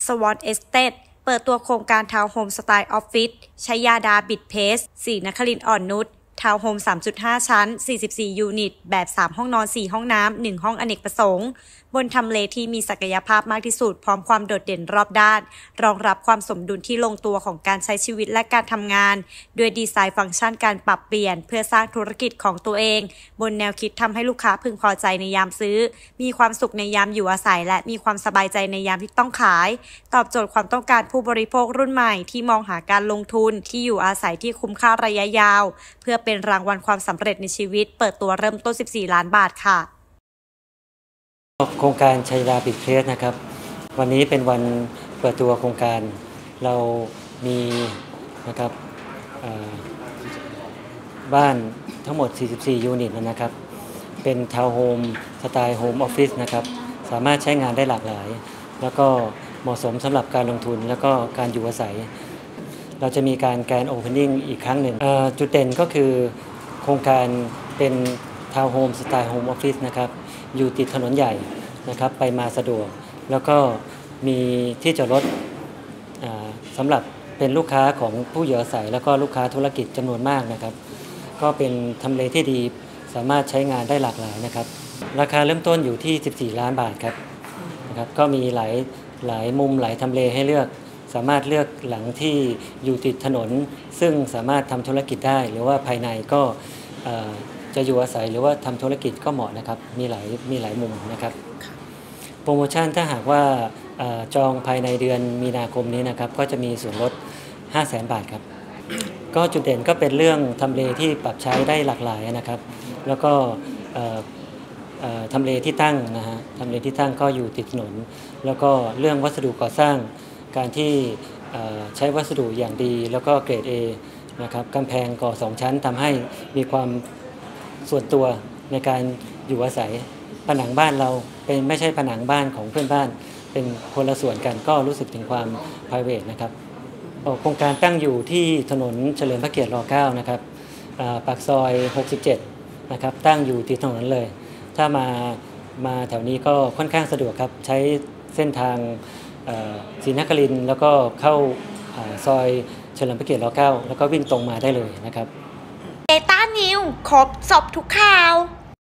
SWOT Estate เปิดตัวโครงการทาวน์โฮมสไตล์ออฟฟิศชัยยาดาบิดเพสศรีนครินทร์อ่อนนุชทาวน์โฮม 3.5 ชั้น 44 ยูนิต แบบ 3 ห้องนอน 4 ห้องน้ำ 1 ห้องอเนกประสงค์ บนทำเลที่มีศักยภาพมากที่สุด พร้อมความโดดเด่นรอบด้าน รองรับความสมดุลที่ลงตัวของการใช้ชีวิตและการทำงานด้วยดีไซน์ฟังก์ชันการปรับเปลี่ยนเพื่อสร้างธุรกิจของตัวเอง บนแนวคิดทำให้ลูกค้าพึงพอใจในยามซื้อ มีความสุขในยามอยู่อาศัยและมีความสบายใจในยามที่ต้องขาย ตอบโจทย์ความต้องการผู้บริโภครุ่นใหม่ที่มองหาการลงทุนที่อยู่อาศัยที่คุ้มค่าระยะยาวเพื่อเป็นรางวัลความสำเร็จในชีวิตเปิดตัวเริ่มต้น 14 ล้านบาทค่ะโครงการชัยดาบิดเพสนะครับวันนี้เป็นวันเปิดตัวโครงการเรามีนะครับบ้านทั้งหมด 44 ยูนิตนะครับเป็นทาวน์โฮมสไตล์โฮมออฟฟิศนะครับสามารถใช้งานได้หลากหลายแล้วก็เหมาะสมสำหรับการลงทุนแล้วก็การอยู่อาศัยเราจะมีการแกรนด์โอเพนนิ่งอีกครั้งหนึ่งจุดเด่นก็คือโครงการเป็นทาวน์โฮมสไตล์โฮมออฟฟิศนะครับอยู่ติดถนนใหญ่นะครับไปมาสะดวกแล้วก็มีที่จอดรถสำหรับเป็นลูกค้าของผู้อยู่อาศัยแล้วก็ลูกค้าธุรกิจจำนวนมากนะครับก็เป็นทำเลที่ดีสามารถใช้งานได้หลากหลายนะครับราคาเริ่มต้นอยู่ที่ 14 ล้านบาทครับนะครับก็มีหลายมุมหลายทำเลให้เลือกสามารถเลือกหลังที่อยู่ติดถนนซึ่งสามารถทำธุรกิจได้หรือว่าภายในก็จะอยู่อาศัยหรือว่าทำธุรกิจก็เหมาะนะครับมีหลายมุมนะครับโปรโมชั่นถ้าหากว่าจองภายในเดือนมีนาคมนี้นะครับก็จะมีส่วนลด 500,000 บาทครับก็จุดเด่นก็เป็นเรื่องทำเลที่ปรับใช้ได้หลากหลายนะครับแล้วก็ทำเลที่ตั้งนะฮะทำเลที่ตั้งก็อยู่ติดถนนแล้วก็เรื่องวัสดุก่อสร้างการที่ใช้วัสดุอย่างดีแล้วก็เกรด A นะครับกำแพงก่อ2ชั้นทำให้มีความส่วนตัวในการอยู่อาศัยผนังบ้านเราเป็นไม่ใช่ผนังบ้านของเพื่อนบ้านเป็นคนละส่วนกันก็รู้สึกถึงความ private นะครับโครงการตั้งอยู่ที่ถนนเฉลิมพระเกียรติร9นะครับปากซอย67นะครับตั้งอยู่ติดถนนเลยถ้ามาแถวนี้ก็ค่อนข้างสะดวกครับใช้เส้นทางศรีนครินทร์แล้วก็เข้าซอยเฉลิมพระเกียรติร9แล้วก็วิ่งตรงมาได้เลยนะครับเดต้านิวครบจบทุกข่าว